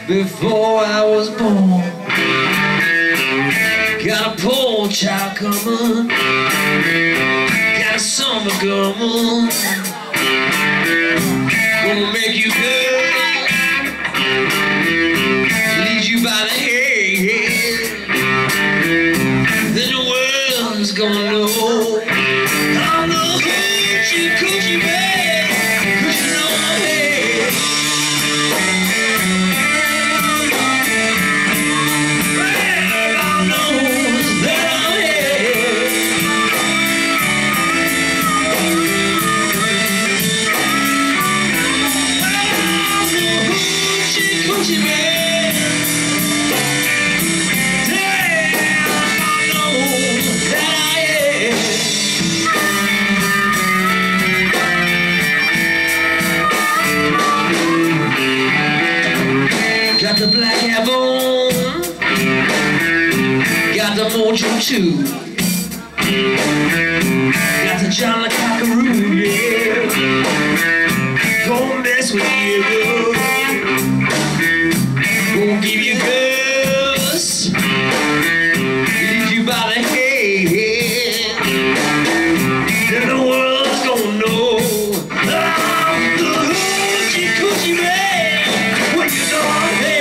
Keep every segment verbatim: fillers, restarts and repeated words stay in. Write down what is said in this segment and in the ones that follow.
before I was born. Got a poor child coming, got a summer coming, gonna make you good, lead you by the hand, then the world's gonna know I'm the Hoochie Coochie man, 'cause you know I'm here. Got the black hair bone, got the mojo too, got the Jolly Cockaroo, yeah. Don't mess with you, won't give you guts, lead you by the head, then the world's gonna know I'm the Hoochie Coochie man. When you know I'm here.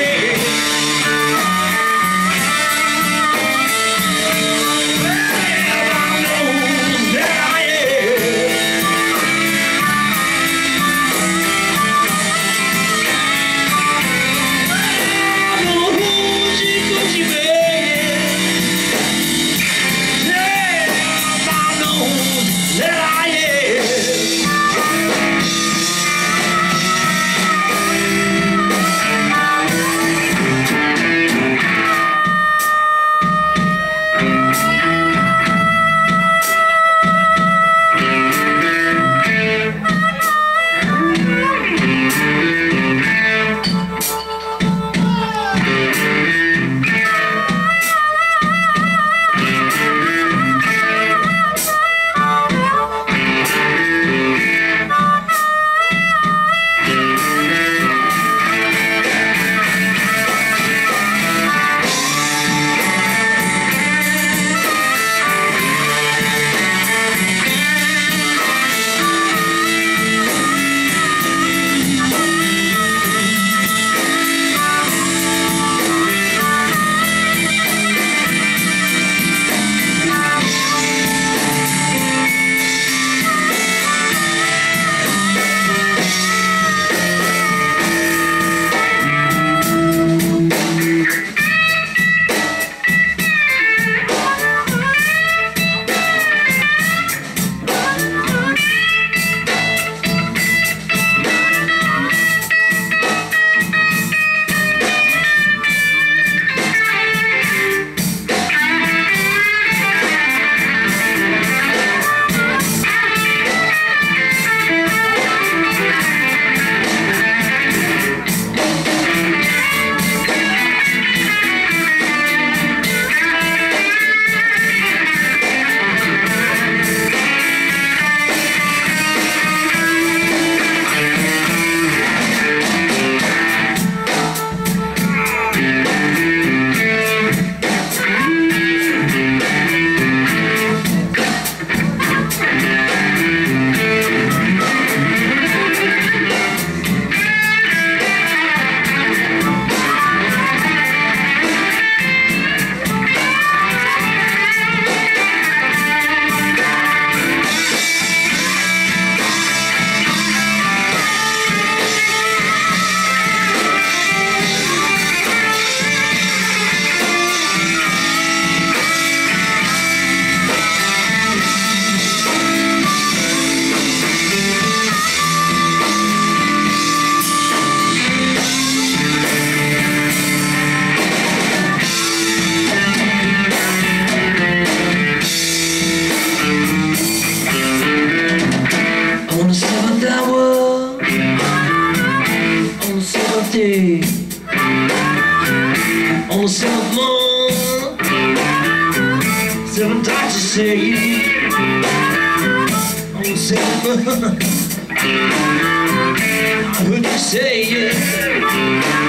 On the seventh month, seven doctors say on the seventh month, I heard you say it.